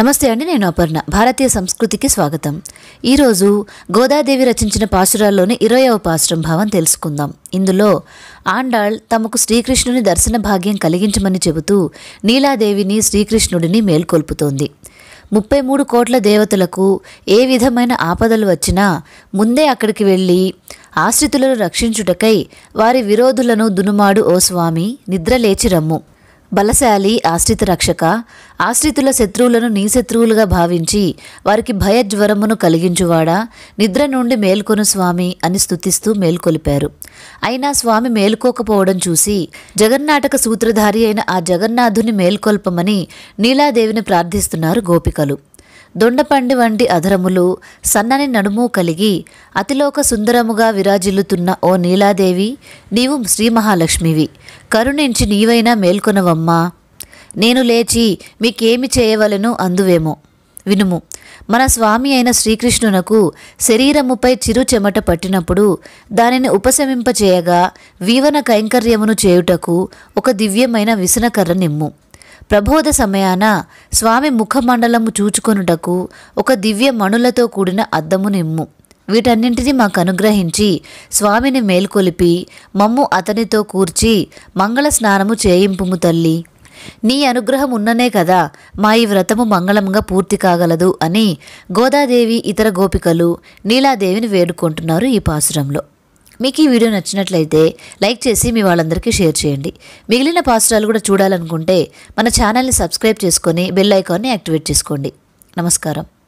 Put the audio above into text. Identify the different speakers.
Speaker 1: నమస్తే అండి, నేను అపర్ణ. భారతీయ సంస్కృతికి స్వాగతం. ఈరోజు గోదాదేవి రచించిన పాసురాల్లోని 20వ పాసురం భావం తెలుసుకుందాం. ఇందులో ఆండాళ్ తమకు శ్రీకృష్ణుని దర్శన భాగ్యం కలిగించమని చెబుతూ నీలాదేవిని శ్రీకృష్ణుడిని మేల్కొల్పుతోంది. 33 కోట్ల దేవతలకు ఏ విధమైన ఆపదలు వచ్చినా ముందే అక్కడికి వెళ్ళి ఆశ్రితులను రక్షించుటకై వారి విరోధులను దునుమాడు ఓ స్వామి, నిద్రలేచి రమ్ము. బలశాలి ఆశ్రిత రక్షక, ఆశ్రితుల శత్రువులను నీ శత్రువులుగా భావించి వారికి భయజ్వరమును కలిగించువాడా, నిద్ర నుండి మేల్కొను స్వామి అని స్తుతిస్తూ మేల్కొలిపారు. అయినా స్వామి మేల్కోకపోవడం చూసి జగన్నాటక సూత్రధారి అయిన ఆ జగన్నాథుని మేల్కొల్పమని నీలాదేవిని ప్రార్థిస్తున్నారు గోపికలు. దొండపండి వంటి అధరములు, సన్నని నడుము కలిగి అతిలోక సుందరముగా విరాజిల్లుతున్న ఓ నీలాదేవి, నీవు శ్రీ మహాలక్ష్మివి, కరుణించి నీవైనా మేల్కొనవమ్మా. నేను లేచి మీకేమి చేయవలెను అందువేమో వినుము. మన స్వామి అయిన శ్రీకృష్ణునకు శరీరముపై చిరు చెమట పట్టినప్పుడు దానిని ఉపశమింపచేయగా వీవన కైంకర్యమును చేయుటకు ఒక దివ్యమైన విసనకర్ర నిమ్ము. ప్రబోధ సమయాన స్వామి ముఖమండలము చూచుకొనుటకు ఒక దివ్య మణులతో కూడిన అద్దము నిమ్ము. వీటన్నింటినీ మాకు అనుగ్రహించి స్వామిని మేల్కొలిపి మమ్ము అతనితో కూర్చి మంగళ స్నానము చేయింపుము తల్లి. నీ అనుగ్రహం ఉన్ననే కదా మా ఈ వ్రతము మంగళంగా పూర్తి కాగలదు అని గోదాదేవి ఇతర గోపికలు నీలాదేవిని వేడుకుంటున్నారు ఈ పాసురంలో. మీకు ఈ వీడియో నచ్చినట్లయితే లైక్ చేసి మీ వాళ్ళందరికీ షేర్ చేయండి. మిగిలిన పాసురాలు కూడా చూడాలనుకుంటే మన ఛానల్ని సబ్స్క్రైబ్ చేసుకొని బెల్ ఐకాన్ని యాక్టివేట్ చేసుకోండి. నమస్కారం.